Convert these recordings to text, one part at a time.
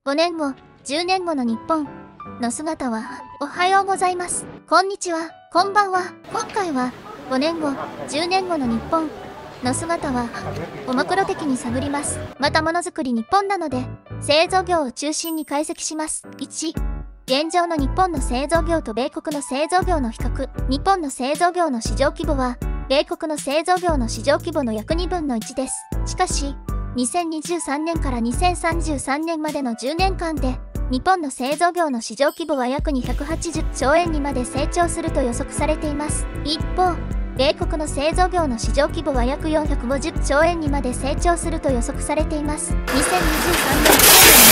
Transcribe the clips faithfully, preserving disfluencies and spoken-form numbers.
ごねんご、じゅうねんごの日本の姿は、おはようございます。こんにちは、こんばんは。今回は、ごねんご、じゅうねんごの日本の姿は、をマクロ的に探ります。またものづくり日本なので、製造業を中心に解析します。いち、現状の日本の製造業と米国の製造業の比較。日本の製造業の市場規模は、米国の製造業の市場規模の約にぶんのいちです。しかし、にせんにじゅうさんねんからにせんさんじゅうさんねんまでのじゅうねんかんで、日本の製造業の市場規模は約にひゃくはちじゅっちょうえんにまで成長すると予測されています。一方、米国の製造業の市場規模は約よんひゃくごじゅっちょうえんにまで成長すると予測されています。にせんにじゅうさんねん時点での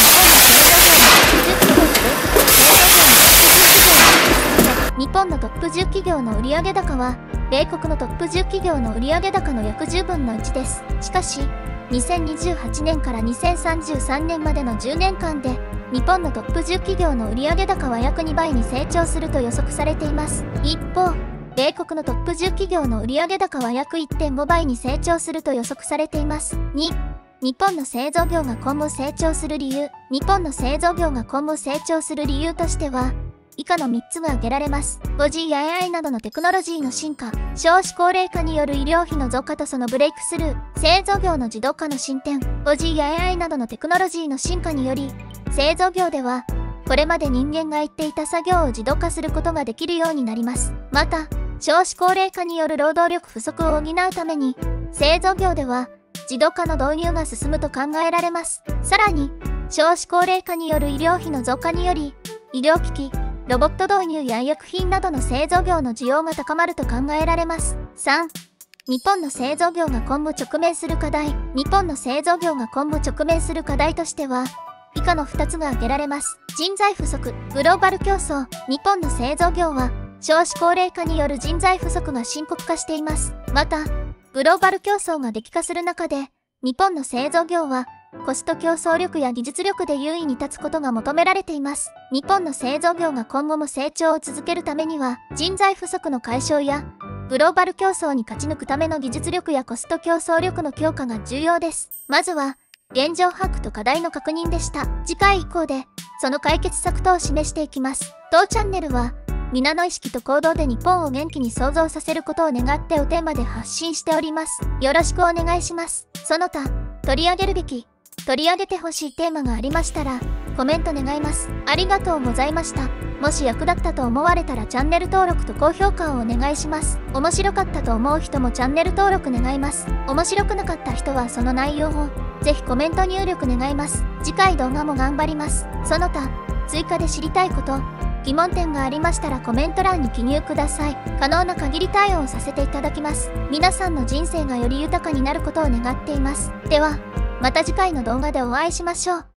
日本のトップじゅう企業の製造業の日本のトップじゅう企業の売上高は、米国のトップじゅう企業の売上高の約じゅっぷんのいちです。しかし、にせんにじゅうはちねんからにせんさんじゅうさんねんまでのじゅうねんかんで、日本のトップじゅう企業の売上高は約にばいに成長すると予測されています。一方、米国のトップじゅう企業の売上高は約 いってんごばいに成長すると予測されています。に、日本の製造業が今後成長する理由。日本の製造業が今後成長する理由としては、以下のみっつが挙げられます。ファイブジー や エーアイ などのテクノロジーの進化、少子高齢化による医療費の増加とそのブレイクスルー、製造業の自動化の進展、ファイブジー や エーアイ などのテクノロジーの進化により、製造業では、これまで人間が言っていた作業を自動化することができるようになります。また、少子高齢化による労働力不足を補うために、製造業では、自動化の導入が進むと考えられます。さらに、少子高齢化による医療費の増加により、医療機器、ロボット導入や医薬品などの製造業の需要が高まると考えられます。さん、日本の製造業が今後直面する課題。日本の製造業が今後直面する課題としては、以下のふたつが挙げられます。人材不足、グローバル競争。日本の製造業は、少子高齢化による人材不足が深刻化しています。また、グローバル競争が激化する中で、日本の製造業は、コスト競争力や技術力で優位に立つことが求められています。日本の製造業が今後も成長を続けるためには、人材不足の解消や、グローバル競争に勝ち抜くための技術力やコスト競争力の強化が重要です。まずは、現状把握と課題の確認でした。次回以降で、その解決策等を示していきます。当チャンネルは、皆の意識と行動で日本を元気に創造させることを願ってをテーマで発信しております。よろしくお願いします。その他、取り上げるべき、取り上げてほしいテーマがありましたら、コメント願います。ありがとうございました。もし役立ったと思われたらチャンネル登録と高評価をお願いします。面白かったと思う人もチャンネル登録願います。面白くなかった人はその内容を、ぜひコメント入力願います。次回動画も頑張ります。その他、追加で知りたいこと、疑問点がありましたらコメント欄に記入ください。可能な限り対応させていただきます。皆さんの人生がより豊かになることを願っています。では、また次回の動画でお会いしましょう。